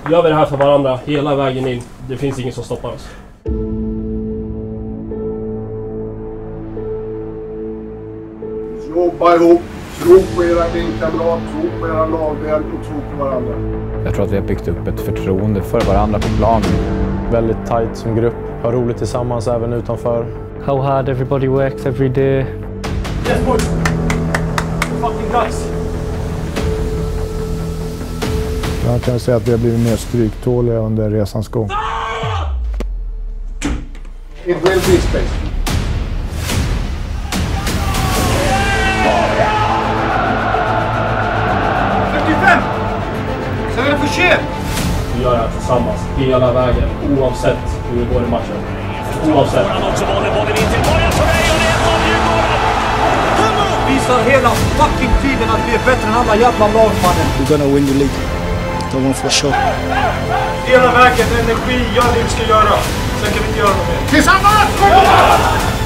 gör vi det här för varandra hela vägen in. Det finns ingen som stoppar oss. Jobba ihop, tro på era kamrat, tro på era lagdel och tro på varandra. Jag tror att vi har byggt upp ett förtroende för varandra på planen. Väldigt tajt som grupp, har roligt tillsammans även utanför. How hard everybody works every day. Yes boys! Fucking guys! Jag kan säga att vi har blivit mer stryktåliga under resans gång. It will be space. Sen är det för sent! Vi gör det här tillsammans, hela vägen, oavsett hur det går i matchen. Oavsett. Visar hela fucking tiden att vi är bättre än alla jävla lagmannen. We're gonna win the league. Don't want for sure. Hela vägen, energi, gör det vi ska göra. Sen kan vi inte göra något mer. Tillsammans!